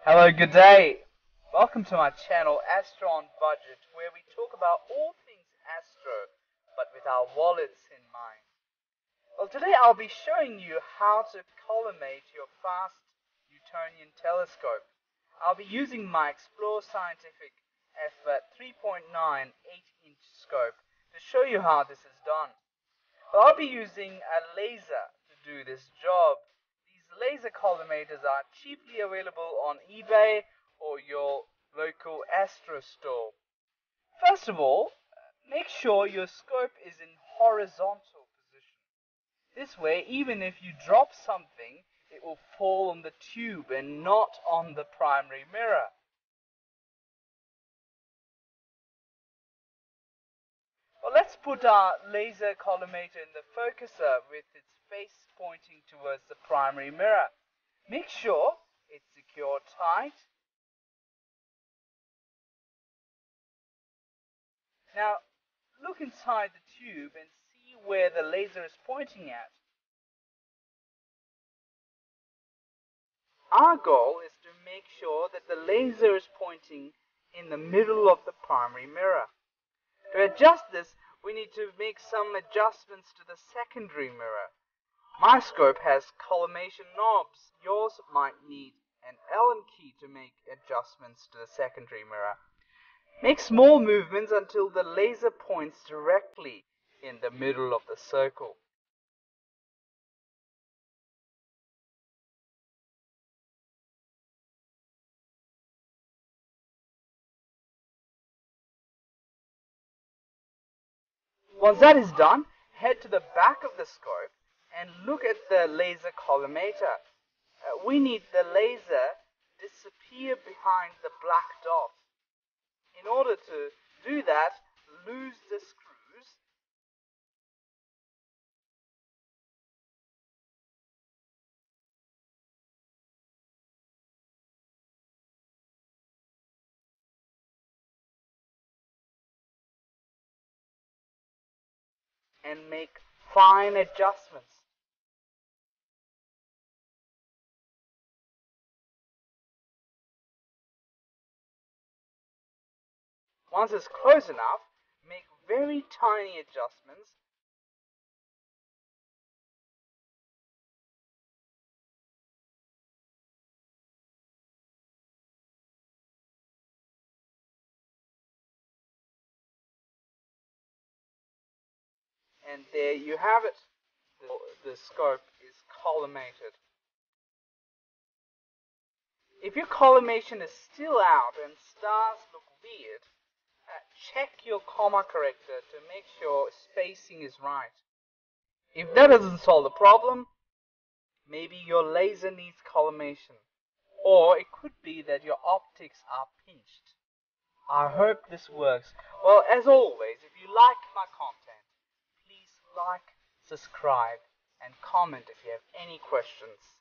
Hello, good day. Welcome to my channel Astro on Budget, where we talk about all things astro, but with our wallets in mind. Well, today I'll be showing you how to collimate your fast Newtonian telescope. I'll be using my Explore Scientific f3.9 8-inch scope to show you how this is done. Well, I'll be using a laser to do this job. These laser collimators are cheaply available on eBay or your local Astro store. First of all, make sure your scope is in horizontal position. This way, even if you drop something, it will fall on the tube and not on the primary mirror. Well, let's put our laser collimator in the focuser with its face pointing towards the primary mirror. Make sure it's secured tight. Now, look inside the tube and see where the laser is pointing at. Our goal is to make sure that the laser is pointing in the middle of the primary mirror. To adjust this, we need to make some adjustments to the secondary mirror. My scope has collimation knobs. Yours might need an Allen key to make adjustments to the secondary mirror. Make small movements until the laser points directly in the middle of the circle. Once that is done, head to the back of the scope and look at the laser collimator. We need the laser disappear behind the black dot. In order to do that, loose the screws and make fine adjustments. Once it's close enough, make very tiny adjustments and there you have it. The scope is collimated. If your collimation is still out and stars look weird, check your comma corrector to make sure spacing is right. If that doesn't solve the problem, maybe your laser needs collimation, or it could be that your optics are pinched. I hope this works. Well, as always, if you like my content, please like, subscribe, and comment if you have any questions.